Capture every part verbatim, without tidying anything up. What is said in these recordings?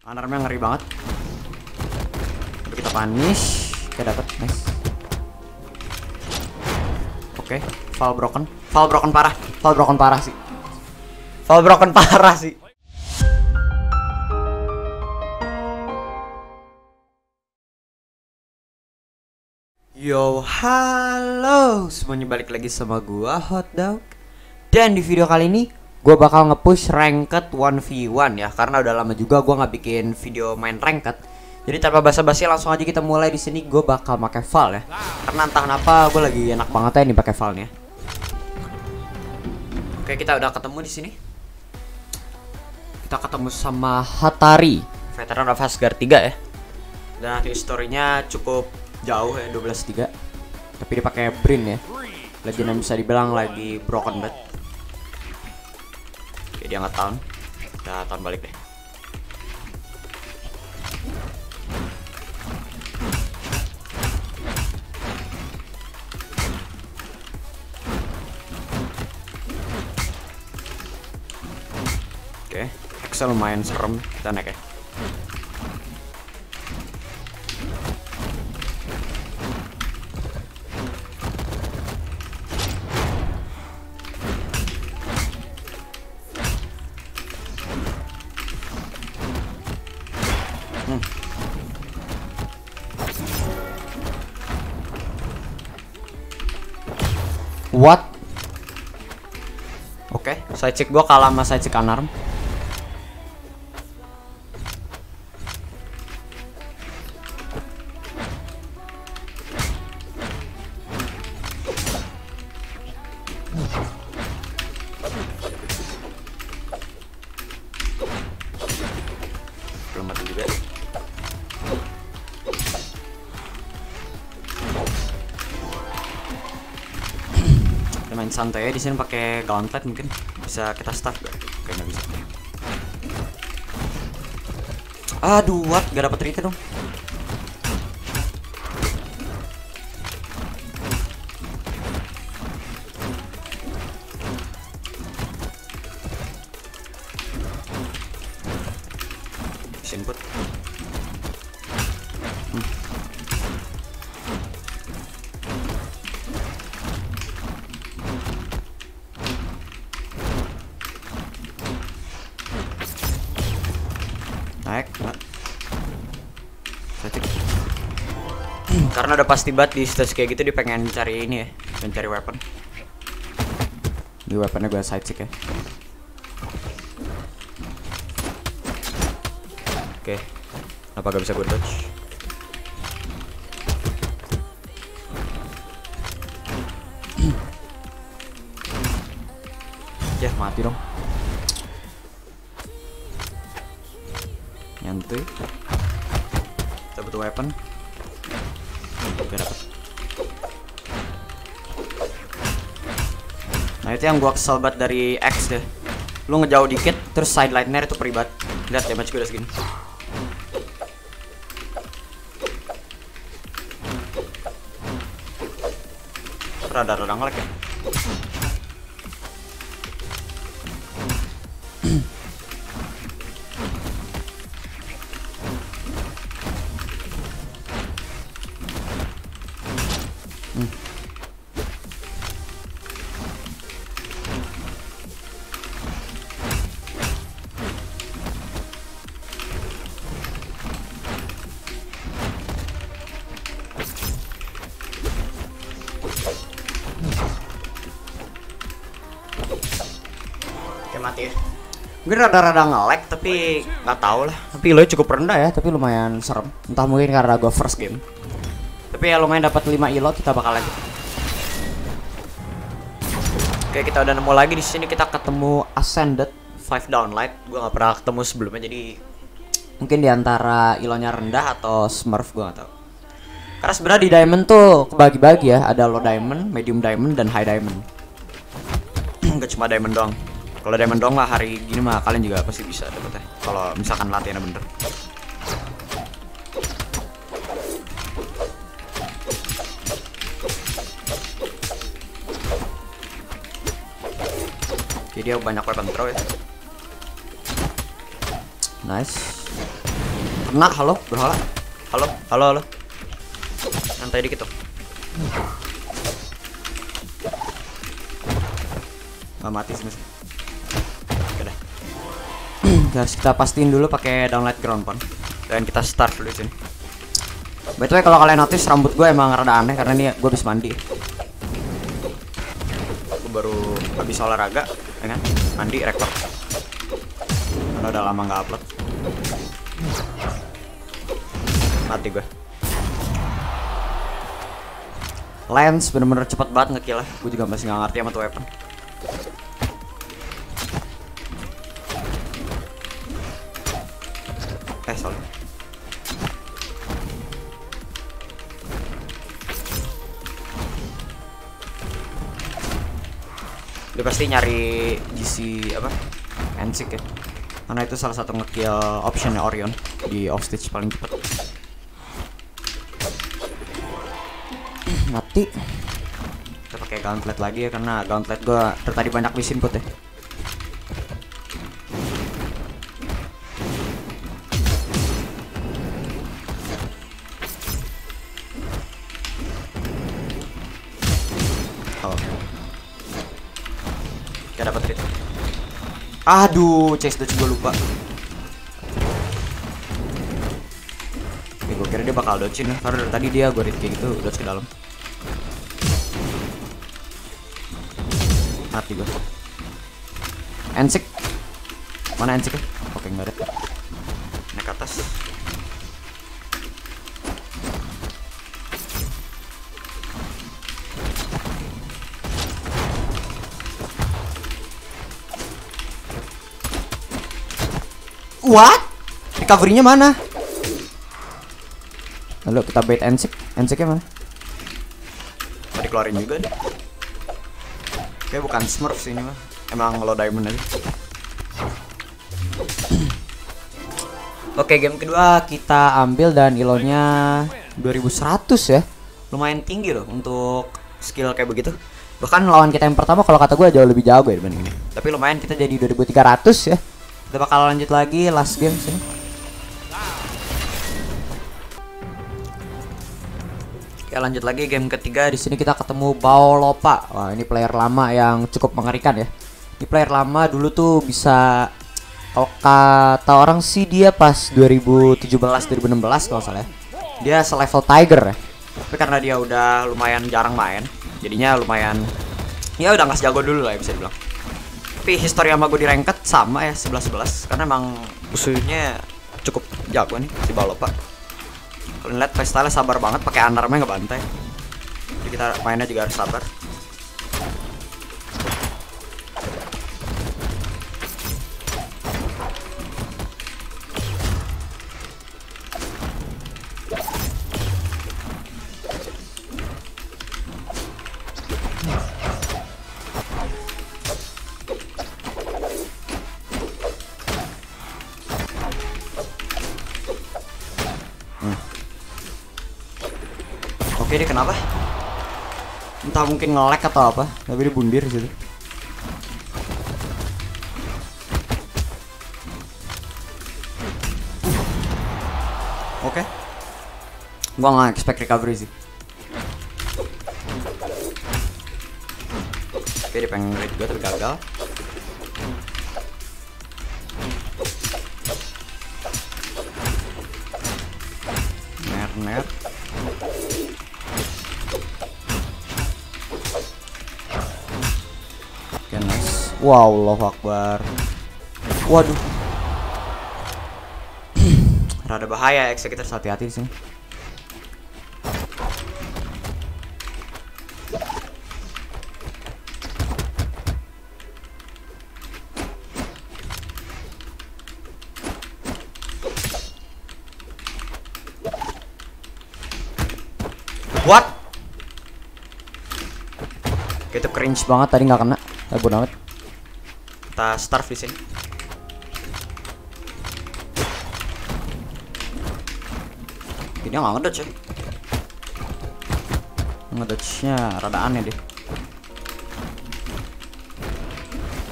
Alarmnya ngeri banget. Udah kita punish. Oke, dapat. Nice. Oke, fall broken. Fall broken parah. Fall broken parah sih. Fall broken parah sih. Yo, halo semuanya, balik lagi sama gua Hotdog. Dan di video kali ini gua bakal nge-push ranked one v one ya, karena udah lama juga gua nggak bikin video main ranked. Jadi tanpa basa-basi langsung aja kita mulai. Di sini gua bakal pakai Val ya. Karena entah kenapa gua lagi enak banget ya nih pakai Valnya. Oke, kita udah ketemu di sini. Kita ketemu sama Hatari, veteran of Asgard tiga ya. Dan historinya cukup jauh ya, dua belas tiga. Tapi dia pakai Brin ya. Legend yang bisa dibilang lagi broken banget. Oke, dia nggak tahan. Kita tahan balik deh. Oke, Excel lumayan serem. Kita naik ya. Hmm. What? Oke, okay, side check gua kalah sama side check Unarmed. Belum mati juga. Kita main santai ya di sini, pakai gauntlet mungkin bisa kita staff gak? Kayaknya bisa. Aduh, what? Gak dapet retake dong. Input. Hmm. Naik. Karena udah pasti banget di stage kayak gitu dia pengen cari ini ya, mencari weapon. Di weaponnya gue side check ya. Oke, kenapa gak bisa gue dodge? Ya, mati dong. Nyantuy. Kita butuh weapon. Oke, dapet. Nah, itu yang gua kesel banget dari X deh. Lu ngejauh dikit, terus side lightner itu peribat. Lihat damage gue udah segini. Rada-rada ngelag ya. hmm. Mati ya. Mungkin rada-rada nge-lag tapi nggak tahu lah. Tapi lo cukup rendah ya, tapi lumayan serem. Entah mungkin karena gue first game. Tapi ya lumayan dapat lima elo, kita bakal lagi. Oke, kita udah nemu lagi di sini. Kita ketemu Ascended five Downlight. Gue nggak pernah ketemu sebelumnya, jadi mungkin diantara elonya rendah atau Smurf, gue nggak tahu. Karena sebenarnya di Diamond tuh kebagi-bagi ya. Ada low Diamond, medium Diamond, dan high Diamond. Gak cuma Diamond doang. Kalau diamond dong lah hari gini mah kalian juga pasti bisa dapet ya. Kalau misalkan latihannya bener. Jadi dia banyak weapon throw ya. Nice. Kena, halo, berhala. Halo, halo, halo. Santai dikit tuh. Nggak mati sih masih. Oke dah. Guys, kita pastiin dulu pakai downlight ground pound. Dan kita start dulu sini. By the way, kalau kalian notice rambut gue emang rada aneh karena ini gue habis mandi. Gue baru habis olahraga, ya kan? Mandi, record. Karena udah lama nggak upload. Mati gue. Lens bener-bener cepet banget ngekill. Gue juga masih nggak ngerti sama tuh weapon. Eh, sorry. Dia pasti nyari G C apa? Ensik ya. Karena itu salah satu ngekill optionnya Orion di offstage paling cepat. Mati. Kita pakai gauntlet lagi ya karena gauntlet gua dari tadi banyak miss input ya. Oh. Gak dapat hit. Aduh, chase dodge gue lupa. Oke, gue kira dia bakal dodge-in ya. Karena dari tadi dia gue hit kayak gitu, dodge ke dalam. Mati gue. Ensik. Mana Ensik ya? Oke, nggak ada. Naik ke atas. What? Recovery-nya mana? Lalu kita bait Ensik. Ensiknya mana? Tadi keluarin juga deh. Oke, bukan Smurf sih ini mah. Emang lo diamond aja. Oke, game kedua kita ambil dan ilonya dua ribu seratus ya. Lumayan tinggi loh untuk skill kayak begitu. Bahkan lawan kita yang pertama kalau kata gue jauh lebih jago ya dibanding ini. Tapi lumayan kita jadi dua ribu tiga ratus ya. Kita bakal lanjut lagi last game sini. Oke, lanjut lagi game ketiga. Di sini kita ketemu Baolopa. Wah, ini player lama yang cukup mengerikan ya. Ini player lama dulu tuh bisa, kalau kata orang sih dia pas dua ribu tujuh belas dua ribu enam belas kalau salah ya. Dia selevel Tiger ya. Tapi karena dia udah lumayan jarang main, jadinya lumayan ya udah nggak sejago dulu lah ya bisa dibilang. Tapi history sama gue di ranked sama ya sebelas sebelas karena emang musuhnya cukup jago nih si Baolopa. Kalian lihat playstyle sabar banget, pakai unarmnya ngebantai. Jadi kita mainnya juga harus sabar. Oke, dia kenapa? Entah mungkin nge-lag atau apa, tapi dia bundir di situ. Oke. Gua nggak expect recovery sih. Oke, dia pengen raid gua tapi gagal. Ner-ner. Wow, Allahu Akbar. Waduh. Rada bahaya Executor, hati-hati di sini. What? Itu cringe banget tadi nggak kena. Ya bodo amat. Kita starve di sini. Ini nggak ngedodge ya. Ngedodge-nya rada aneh deh.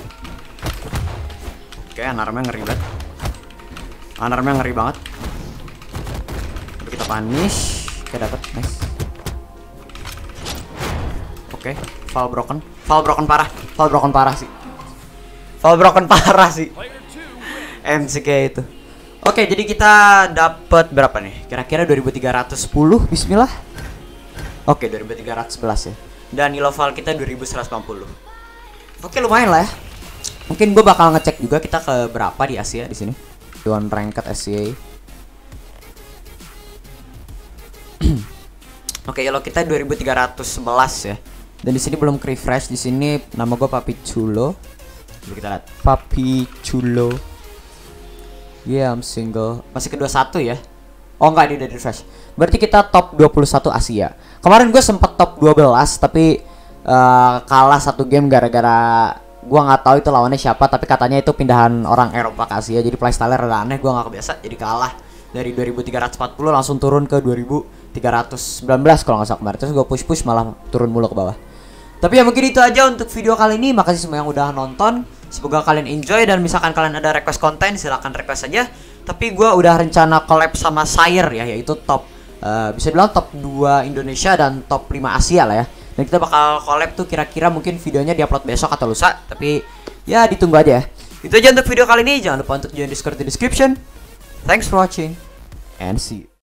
Oke, unarmnya ngeri banget. Unarmnya ngeri banget. Spanish. Oke, dapat. Nice. Oke, Val broken. Val broken parah. Val broken parah sih. Val broken parah sih. M C K itu. Oke, jadi kita dapat berapa nih? Kira-kira dua ribu tiga ratus sepuluh. Bismillah. Oke, dua ribu tiga ratus sebelas ya. Dan nilai Val kita dua ribu seratus delapan puluh. Oke, lumayan lah ya. Mungkin gue bakal ngecek juga kita ke berapa di Asia di sini. One ranked S C A. Oke, kalau kita dua ribu tiga ratus sebelas ya. Dan di sini belum refresh. Di sini nama gue Papi Chulo. Coba kita lihat. Papi Chulo. Yeah, I'm single. Masih kedua satu ya. Oh enggak, ini udah refresh. Berarti kita top dua puluh satu Asia. Kemarin gue sempet top dua belas tapi uh, kalah satu game gara-gara gue nggak tahu itu lawannya siapa, tapi katanya itu pindahan orang Eropa ke Asia. Jadi playstyle rada aneh, gue nggak kebiasa. Jadi kalah dari dua ribu tiga ratus empat puluh langsung turun ke dua ribu tiga ratus sembilan belas kalau nggak salah kemarin. Terus gue push-push malah turun mulu ke bawah. Tapi ya mungkin itu aja untuk video kali ini. Makasih semua yang udah nonton. Semoga kalian enjoy, dan misalkan kalian ada request konten silahkan request aja. Tapi gue udah rencana collab sama Sire ya, yaitu top uh, bisa bilang top dua Indonesia dan top lima Asia lah ya. Dan kita bakal collab tuh kira-kira mungkin videonya diupload besok atau lusa. Tapi ya ditunggu aja ya. Itu aja untuk video kali ini. Jangan lupa untuk join Discord di description. Thanks for watching and see you.